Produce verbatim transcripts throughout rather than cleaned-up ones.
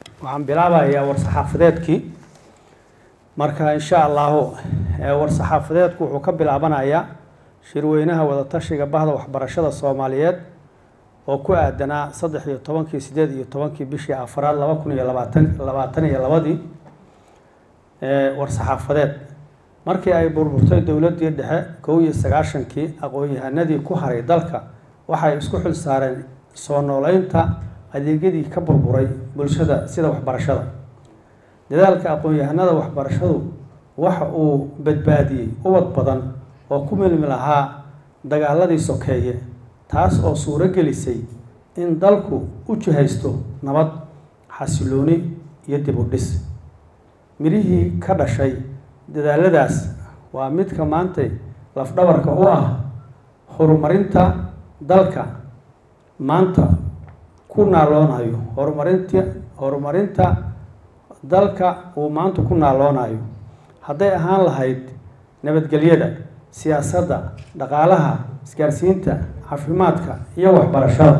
waxaan bilaabayaa war-saxaafadeedkii marka insha allahu war-saxaafadeedku wuxuu ka bilaabanayaa shirweynaha wadatashiga bahda waxbarashada Soomaaliyeed oo ku aadanaa saddex iyo tobankii sideed iyo tobankii bishii afraad laba kun iyo labaatan labaatan iyo labadii war-saxaafadeed markii ay burburtay dowladdii dhexe kow iyo sagaashankii aqoon-yahanadii ku haray dalka waxay isku xil saareen soo nooleynta adeegyadii ka burburay bulshada sida waxbarashada. dadaalka aqoon-yahanada waxbarashadu waxa uu badbaadiyey ubad badan oo ku milmi lahaa dagaaladii sokeeye, taas oo suuro gelisay in dalku u jihaysto nabad, xasilooni iyo dib u dhis. mirihii ka dhashay dadaaladaas waa midka maanta laf-dhabarka u ah horumarinta dalka maanta ku naaloonayo horumarinta horumarinta dalka uu maanta ku naaloonayo hadday ahaan lahayd nabadgelyada, siyaasadda, dhaqaalaha, isgaarsiinta, caafimaadka iyo waxbarashada.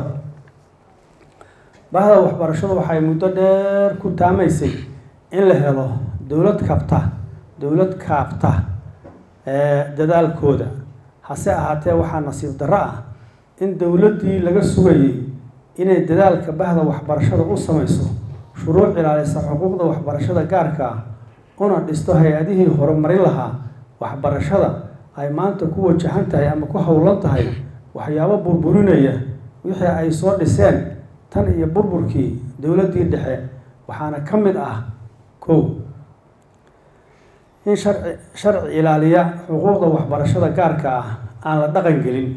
bahda waxbarashadu waxay muddo dheer ku taamaysay in la helo dowlad kabta dowlad kaabta ee dadaalkooda. hase ahaatee waxaa nasiib darro ah in dowladdii laga sugayay inay dadaalka bahda waxbarashada u samayso shuruuc ilaalisa xuquuqda waxbarashada gaarka ah una dhisto hay-adihii horumarin lahaa waxbarashada ay maanta ku wajahan tahay ama ku howlan tahay waxyaabo burburinaya wixii ay soo dhiseen tan iyo burburkii dowladdii dhexe. waxaana ka mid ah kow in sharci sharci ilaaliya xuquuqda waxbarashada gaarka ah aan la dhaqan gelin.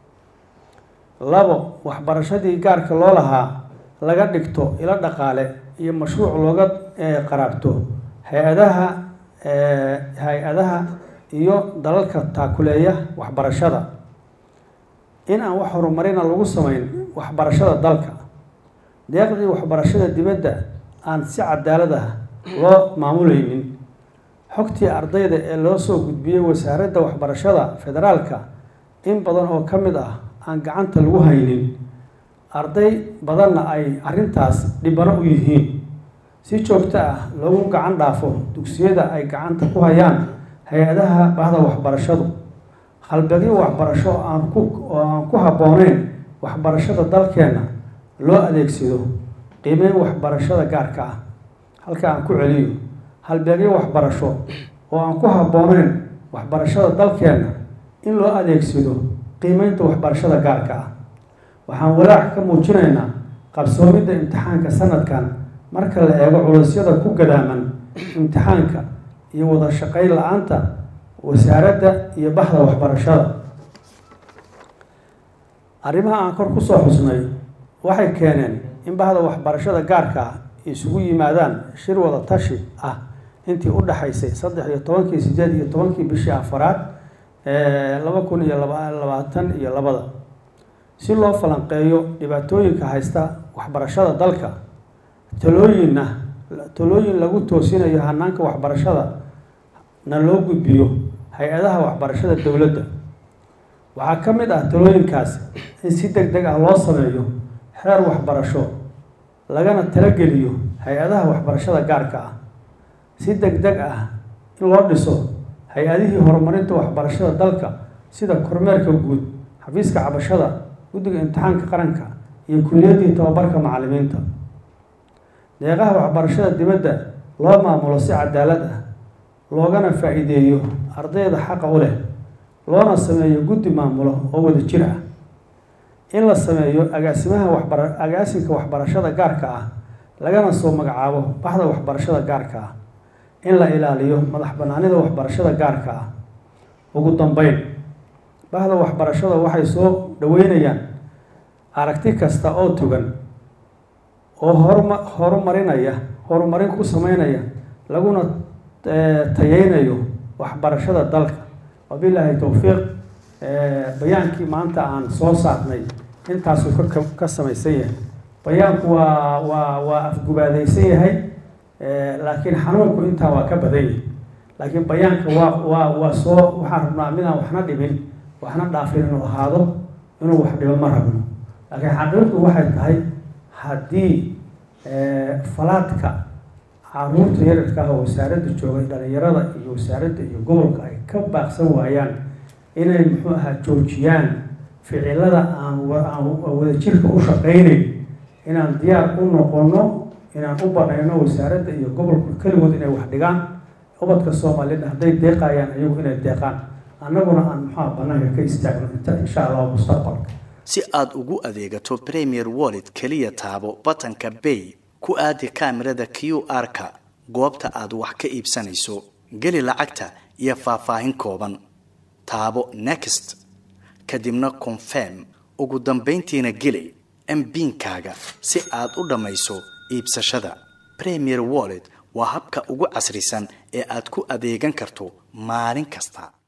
labo waxbarashadii gaarka loo lahaa laga dhigto ilo dhaqaale iyo mashruuc looga qaraabto hay-adaha hay-adaha iyo dalalka taakuleeya waxbarashada. in aan wax horumarina lagu sameyn waxbarashada dalka. deeqdii waxbarashada dibadda aan si cadaalad ah loo maamulaynin. xogtii ardayda ee loo soo gudbiyey wasaaradda waxbarashada federaalka in badan oo ka mid ah aan gacanta lagu haynin, arday badanna ay arrintaas dhibano u yihiin. si joogto ah loogu gacan dhaafo dugsiyada ay gacanta ku hayaan hay-adaha bahda waxbarashadu. halbeegyo waxbarasho aan ku oo aan ku habbooneyn waxbarashada dalkeenna loo adeegsado qiimeyn waxbarashada gaarka ah. halka aan ku celiyo halbeegyo waxbarasho oo aan ku habbooneyn waxbarashada dalkeenna in loo adeegsado qiimeynta waxbarashada gaarka ah. waxaan walaac ka muujinaynaa qabsoomidda imtixaanka sanadkan marka la eego culusyada ku gadaaman imtixaanka iyo wada shaqayn la-aanta wasaaradda iyo bahda waxbarashada. arrimaha aan kor ku soo xusnay waxay keeneen in bahda waxbarashada gaarka ah isugu yimaadaan shir wada tashi ah intii u dhaxaysay saddex iyo tobankii sideed iyo tobankii bishii afaraad ee laba kun iyo labaatan iyo labada si loo falanqeeyo dhibaatooyinka haysta waxbarashada dalka, talooyinna talooyin lagu toosinayo hanaanka waxbarashada na loo gudbiyo hay-adaha waxbarashada dowladda. waxaa ka mid ah talooyinkaas in si deg deg ah loo sameeyo xeer waxbarasho lagana talageliyo hay-adaha waxbarashada gaarka ah. si deg deg ah in loo dhiso hay-adihii horumarinta waxbarashada dalka sida kormeerka guud, xafiiska cabashada, guddiga imtixaanka qaranka iyo kuliyaddii tababarka macallimiinta. deeqaha waxbarashada dibadda loo maamulo si cadaalad ah loogana faa'iideeyo ardayda xaqa u leh, loona sameeyo guddi maamulo oo wada jir ah. in la sameeyo agaasimaha waxbara agaasinka waxbarashada gaarka ah lagana soo magacaabo bahda waxbarashada gaarka ah. in la ilaaliyo madax bannaanida waxbarashada gaarka ah. ugu dambeyn, bahda waxbarashada waxay soo dhaweynayaan aragti kasta oo togan oo horma horumarinaya horumarin ku sameynaya laguna tayeynayo waxbarashada dalka. wabilaahi towfiiq. bayaankii maanta aan soo saarnay intaasuu ka ka samaysan yahay. bayaanku waa waa waa afgubaadaysan yahay, laakiin xanuunku intaa waa ka badan yahay. laakiin bayaanka waa waa waa soo waxaan rabnaa midaan waxna dhibin waxna dhaafin inuu ahaado, inuu wax dhibo ma rabno. laakiin xaqiiqdu waxay tahay haddii falaadka caruurta yararka ah wasaaradda joogay dhalinyarada iyo wasaaradda iyo gobolka ay ka baaqsan waayaan inay muxuu ahaa joojiyaan ficilada aan wada jirka u shaqeynayn inaan diyaar u noqono inaan u banayno wasaaradda iyo gobolka kaligood inay wax dhigaan ubadka Soomaaliyeed hadday deeqayaan ayagu inay deeqaan annaguna aan maxaa banaanka ka istaagno inta insha Allah mustaqbalka si aad ugu adeegato Premier Wallet kaliya taabo batanka Pay ku aadi kaamirada Q R-ka goobta aad wax ka iibsanayso gali lacagta iyo faahfaahin kooban taabo Next kadibna Confirm ugu dambeyntiina gali M PIN-kaaga si aad u dhamayso iibsashada Premier Wallet waa habka ugu casrisan ee aad ku adeegan karto maalin kasta.